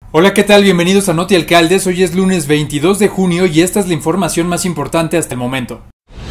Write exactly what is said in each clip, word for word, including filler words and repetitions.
Hola, ¿qué tal? Bienvenidos a Noti Alcaldes. Hoy es lunes veintidós de junio y esta es la información más importante hasta el momento.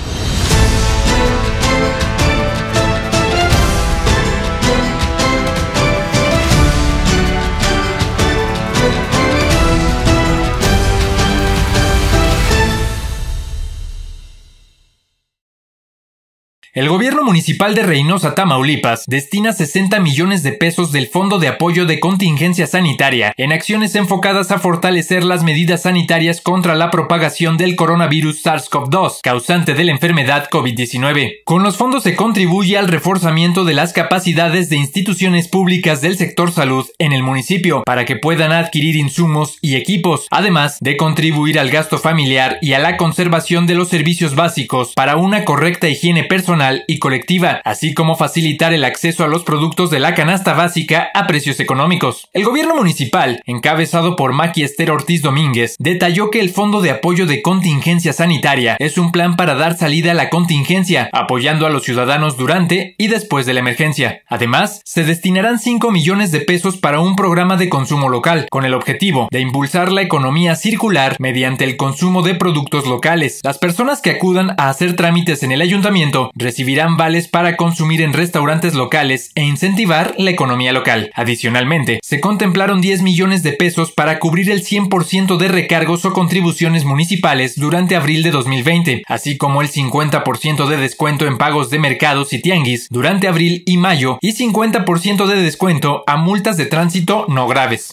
El gobierno municipal de Reynosa, Tamaulipas, destina sesenta millones de pesos del Fondo de Apoyo de Contingencia Sanitaria en acciones enfocadas a fortalecer las medidas sanitarias contra la propagación del coronavirus SARS-CoV dos, causante de la enfermedad COVID diecinueve. Con los fondos se contribuye al reforzamiento de las capacidades de instituciones públicas del sector salud en el municipio para que puedan adquirir insumos y equipos, además de contribuir al gasto familiar y a la conservación de los servicios básicos para una correcta higiene personal y colectiva, así como facilitar el acceso a los productos de la canasta básica a precios económicos. El gobierno municipal, encabezado por Maqui Esther Ortiz Domínguez, detalló que el Fondo de Apoyo de Contingencia Sanitaria es un plan para dar salida a la contingencia, apoyando a los ciudadanos durante y después de la emergencia. Además, se destinarán cinco millones de pesos para un programa de consumo local, con el objetivo de impulsar la economía circular mediante el consumo de productos locales. Las personas que acudan a hacer trámites en el ayuntamiento recibirán vales para consumir en restaurantes locales e incentivar la economía local. Adicionalmente, se contemplaron diez millones de pesos para cubrir el cien por ciento de recargos o contribuciones municipales durante abril de dos mil veinte, así como el cincuenta por ciento de descuento en pagos de mercados y tianguis durante abril y mayo y cincuenta por ciento de descuento a multas de tránsito no graves.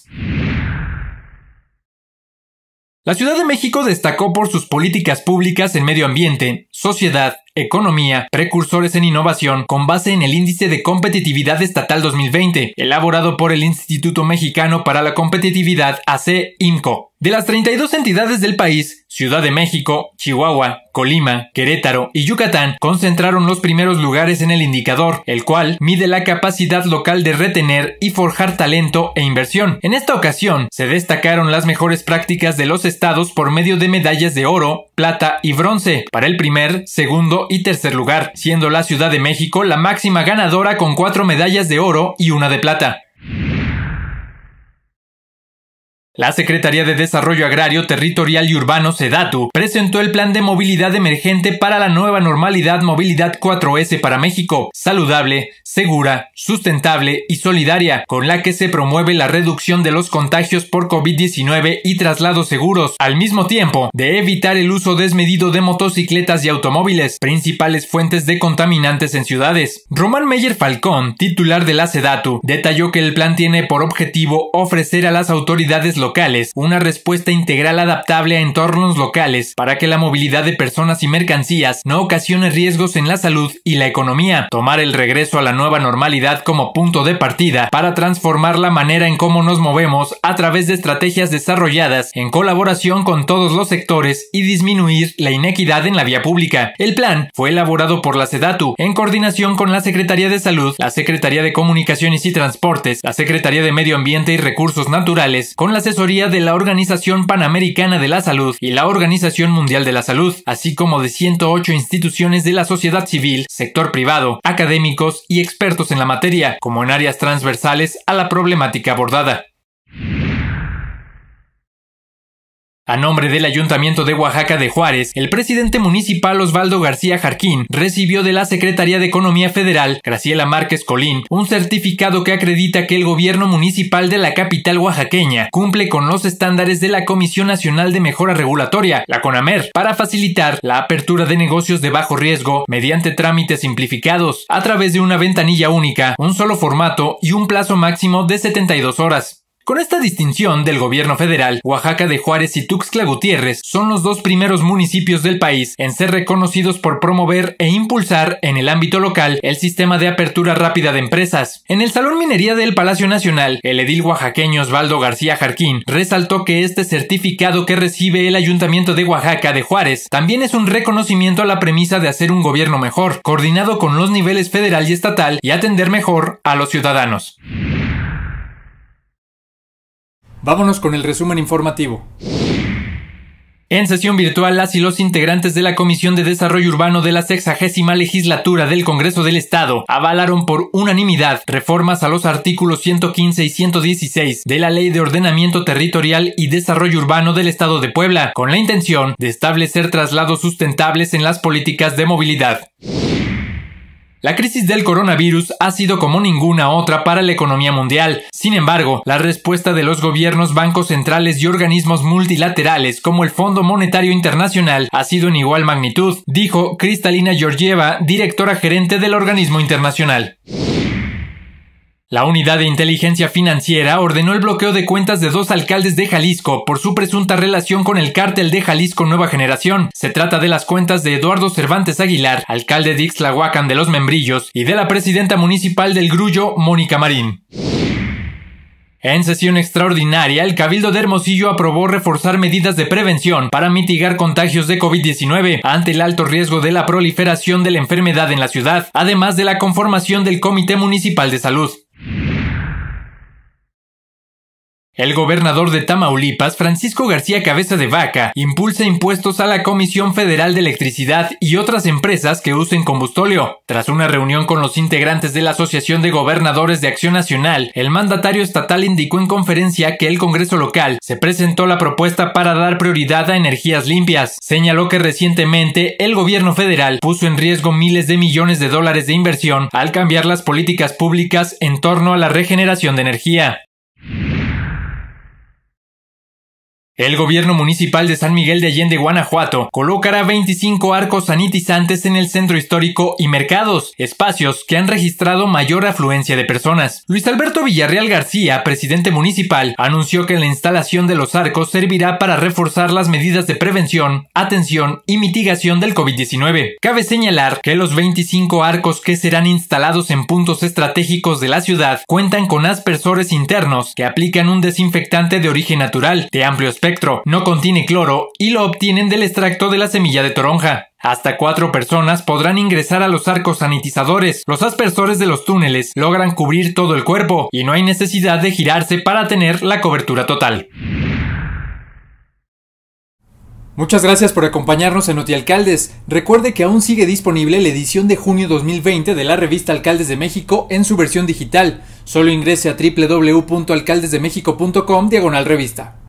La Ciudad de México destacó por sus políticas públicas en medio ambiente, sociedad, economía, precursores en innovación, con base en el Índice de Competitividad Estatal dos mil veinte, elaborado por el Instituto Mexicano para la Competitividad A C I M C O. De las treinta y dos entidades del país, Ciudad de México, Chihuahua, Colima, Querétaro y Yucatán concentraron los primeros lugares en el indicador, el cual mide la capacidad local de retener y forjar talento e inversión. En esta ocasión, se destacaron las mejores prácticas de los estados por medio de medallas de oro, plata y bronce, para el primer, segundo y tercer lugar, siendo la Ciudad de México la máxima ganadora con cuatro medallas de oro y una de plata. La Secretaría de Desarrollo Agrario, Territorial y Urbano, SEDATU, presentó el Plan de Movilidad Emergente para la Nueva Normalidad Movilidad cuatro ese para México, saludable, segura, sustentable y solidaria, con la que se promueve la reducción de los contagios por COVID diecinueve y traslados seguros, al mismo tiempo de evitar el uso desmedido de motocicletas y automóviles, principales fuentes de contaminantes en ciudades. Román Meyer Falcón, titular de la SEDATU, detalló que el plan tiene por objetivo ofrecer a las autoridades locales locales, una respuesta integral adaptable a entornos locales para que la movilidad de personas y mercancías no ocasione riesgos en la salud y la economía, tomar el regreso a la nueva normalidad como punto de partida para transformar la manera en cómo nos movemos a través de estrategias desarrolladas en colaboración con todos los sectores y disminuir la inequidad en la vía pública. El plan fue elaborado por la SEDATU en coordinación con la Secretaría de Salud, la Secretaría de Comunicaciones y Transportes, la Secretaría de Medio Ambiente y Recursos Naturales, con la asesoría de la Organización Panamericana de la Salud y la Organización Mundial de la Salud, así como de ciento ocho instituciones de la sociedad civil, sector privado, académicos y expertos en la materia, como en áreas transversales a la problemática abordada. A nombre del Ayuntamiento de Oaxaca de Juárez, el presidente municipal Osvaldo García Jarquín recibió de la Secretaría de Economía Federal, Graciela Márquez Colín, un certificado que acredita que el gobierno municipal de la capital oaxaqueña cumple con los estándares de la Comisión Nacional de Mejora Regulatoria, la CONAMER, para facilitar la apertura de negocios de bajo riesgo mediante trámites simplificados, a través de una ventanilla única, un solo formato y un plazo máximo de setenta y dos horas. Con esta distinción del gobierno federal, Oaxaca de Juárez y Tuxtla Gutiérrez son los dos primeros municipios del país en ser reconocidos por promover e impulsar en el ámbito local el sistema de apertura rápida de empresas. En el Salón Minería del Palacio Nacional, el edil oaxaqueño Osvaldo García Jarquín resaltó que este certificado que recibe el Ayuntamiento de Oaxaca de Juárez también es un reconocimiento a la premisa de hacer un gobierno mejor, coordinado con los niveles federal y estatal y atender mejor a los ciudadanos. Vámonos con el resumen informativo. En sesión virtual, las y los integrantes de la Comisión de Desarrollo Urbano de la sexagésima legislatura del Congreso del Estado avalaron por unanimidad reformas a los artículos ciento quince y ciento dieciséis de la Ley de Ordenamiento Territorial y Desarrollo Urbano del Estado de Puebla, con la intención de establecer traslados sustentables en las políticas de movilidad. La crisis del coronavirus ha sido como ninguna otra para la economía mundial. Sin embargo, la respuesta de los gobiernos, bancos centrales y organismos multilaterales como el Fondo Monetario Internacional ha sido en igual magnitud, dijo Kristalina Georgieva, directora gerente del organismo internacional. La Unidad de Inteligencia Financiera ordenó el bloqueo de cuentas de dos alcaldes de Jalisco por su presunta relación con el cártel de Jalisco Nueva Generación. Se trata de las cuentas de Eduardo Cervantes Aguilar, alcalde de Ixtlahuacán de los Membrillos, y de la presidenta municipal del Grullo, Mónica Marín. En sesión extraordinaria, el Cabildo de Hermosillo aprobó reforzar medidas de prevención para mitigar contagios de COVID diecinueve ante el alto riesgo de la proliferación de la enfermedad en la ciudad, además de la conformación del Comité Municipal de Salud. El gobernador de Tamaulipas, Francisco García Cabeza de Vaca, impulsa impuestos a la Comisión Federal de Electricidad y otras empresas que usen combustóleo. Tras una reunión con los integrantes de la Asociación de Gobernadores de Acción Nacional, el mandatario estatal indicó en conferencia que el Congreso local se presentó la propuesta para dar prioridad a energías limpias. Señaló que recientemente el gobierno federal puso en riesgo miles de millones de dólares de inversión al cambiar las políticas públicas en torno a la regeneración de energía. El gobierno municipal de San Miguel de Allende, Guanajuato, colocará veinticinco arcos sanitizantes en el centro histórico y mercados, espacios que han registrado mayor afluencia de personas. Luis Alberto Villarreal García, presidente municipal, anunció que la instalación de los arcos servirá para reforzar las medidas de prevención, atención y mitigación del COVID diecinueve. Cabe señalar que los veinticinco arcos que serán instalados en puntos estratégicos de la ciudad cuentan con aspersores internos que aplican un desinfectante de origen natural, de amplio espectro, no contiene cloro y lo obtienen del extracto de la semilla de toronja. Hasta cuatro personas podrán ingresar a los arcos sanitizadores. Los aspersores de los túneles logran cubrir todo el cuerpo y no hay necesidad de girarse para tener la cobertura total. Muchas gracias por acompañarnos en Notialcaldes. Recuerde que aún sigue disponible la edición de junio dos mil veinte de la revista Alcaldes de México en su versión digital. Solo ingrese a doble u doble u doble u punto alcaldes de méxico punto com diagonal revista.